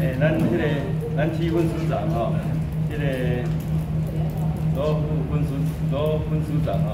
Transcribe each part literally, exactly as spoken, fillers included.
诶，咱迄个咱区分署长吼，迄个罗副分署罗分署长吼，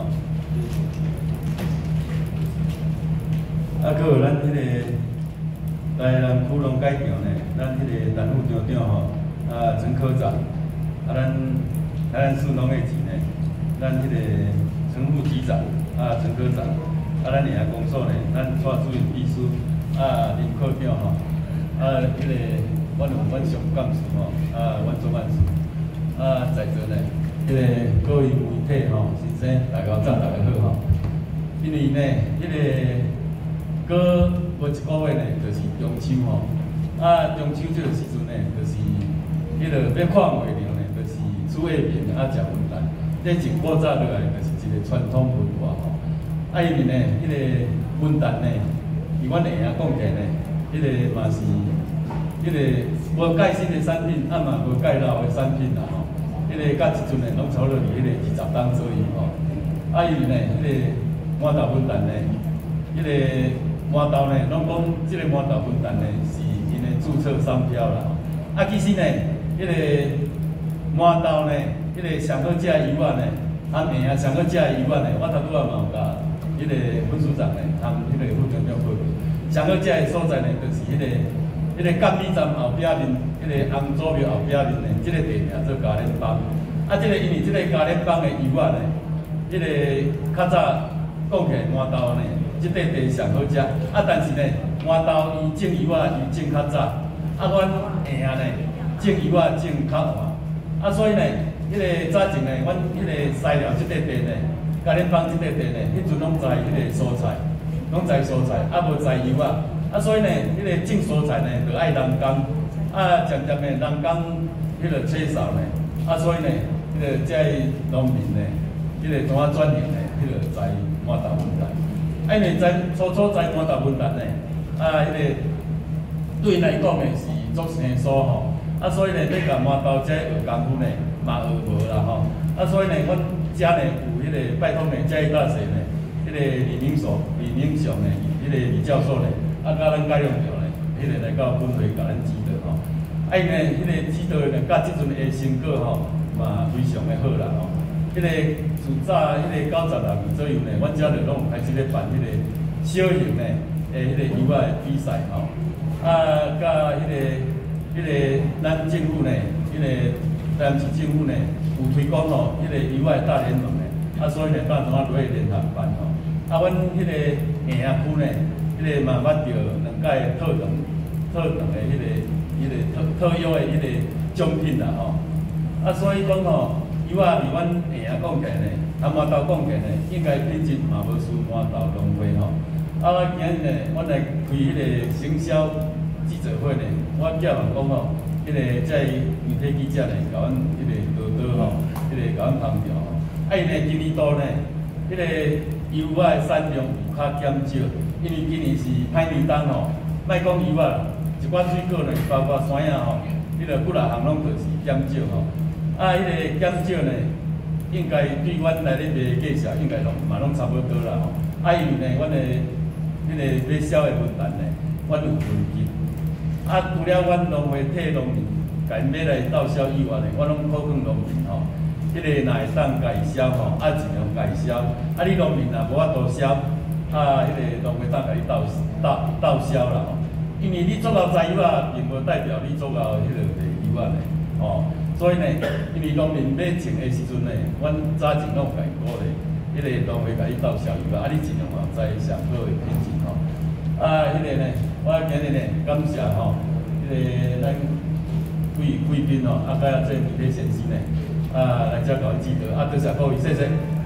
啊，搁有咱迄个台南区农改场呢，咱迄个陈副厂长吼，啊陈科长，啊咱台南市农业局呢，咱迄个陈副局长，啊陈科长，啊咱联合公所呢，咱蔡主任秘书，啊林科长吼，啊迄个。 阮有阮上干事吼，啊，阮总干事，啊，在座呢，迄个各位媒体吼，先生，大家早，大家好吼。因为呢，迄个过无一个月呢，就是中秋吼，啊，中秋这个时阵呢，就是迄个要看月亮呢，就是煮月饼啊，食文旦，这从古早落来就是一个传统文化吼。啊，因为呢，迄个文旦呢，以阮下啊讲起呢，迄个嘛是。 迄个无介新的产品，啊嘛无介老的产品啦吼。迄个甲一阵呢，拢差不多伫迄个二十档左右吼。啊，因为呢，迄个麻豆粉蛋呢，迄个麻豆呢，拢讲即个麻豆粉蛋呢是因的注册商标啦。啊，其实呢，迄个麻豆呢，迄个上好食的油啊呢，啊面啊上好食的油啊呢，我头拄仔嘛有甲迄个分署长呢，含迄个副厂长报告，上好食的所在呢，就是迄个。 迄个监理站后壁面，迄个红祖庙后壁面呢，即个地名做嘉联帮。啊，即个因为即个嘉联帮的油啊呢，迄个较早讲起来麻豆呢，即块地上好食。啊，但是呢，麻豆伊种油啊，伊种较早。啊，阮下啊呢，种油啊种较晚。啊，所以呢，迄个早前呢，阮迄个西寮即块地呢，嘉联帮即块地呢，迄阵拢栽迄个蔬菜，拢栽蔬菜，啊无栽油啊。 啊，所以呢，迄、那个种蔬菜呢，就爱人工，啊，渐渐的人工迄个缺少呢，啊，所以呢，迄、那个这农民呢，迄、那个怎啊转型呢？迄、那个栽麻豆粉蛋，啊，因为栽初初栽麻豆粉蛋呢，啊，迄、那个对来讲呢是足生疏吼，啊，所以呢，要甲麻豆这学功夫呢，嘛学无啦吼，啊，所以呢，阮遮呢有迄个拜托呢，嘉义大学呢，迄、那个李明所、李明雄呢，迄、那个李教授呢。 啊，甲咱改良着咧，迄个来到本会甲咱指导吼。啊，因为迄个指导呢，甲即阵的成果吼，嘛非常的好啦吼。迄、那个自早迄个九十六年左右呢，阮遮就拢开始咧办迄个小型的诶，迄个油仔的比赛吼。啊，甲迄、那个迄、那个咱政府呢，迄、那个台南市政府呢，有推广吼，迄、那个油仔大联盟呢。啊，所以呢，当中啊落去联合办吼。啊，阮迄个下区呢。 迄个嘛捌着两届特等、特等的迄、那个、迄、那个特特优的迄个奖品啦吼。啊，所以讲吼，油啊，伫阮下讲起来呢，啊麻豆讲起来呢，应该品质嘛无输麻豆农会吼。啊，今日呢，阮来开迄个行销记者会呢，我叫人讲吼，迄、那个在媒体记者呢，甲阮迄个多多吼，迄、那个甲阮强调吼。啊，因为今年度呢，迄、那个油啊的产量有较减少。 因为今年是歹年冬吼，莫讲油啊，一寡水果呢，包括山影吼，迄、那个几若项拢就是减少吼。啊，迄、那个减少呢，应该对阮来咧卖价钱，应该拢嘛拢差不多啦吼。啊，因为呢，阮的迄、那个要销的文旦呢，阮有分级。啊，除了阮农会替农民甲因买来报销以外呢，我拢考劝农民吼，迄、那个若会当家己销吼，啊尽量家己销。啊，你农民若无法度销。 啊，迄、那个农会当甲你斗斗斗销啦吼，因为你做到栽油啊，并无代表你做到迄个卖油啊嘞，吼。所以呢，因为农民要种的时阵呢，阮早前拢有讲过咧，迄、那个农会甲你斗销油啊，啊你尽量嘛栽上好的品质吼。啊，迄、那个呢，我今日呢感谢吼，迄、那个咱贵贵宾吼，啊，甲这媒体先生呢，啊来遮甲阮指导，啊多谢各位，谢谢。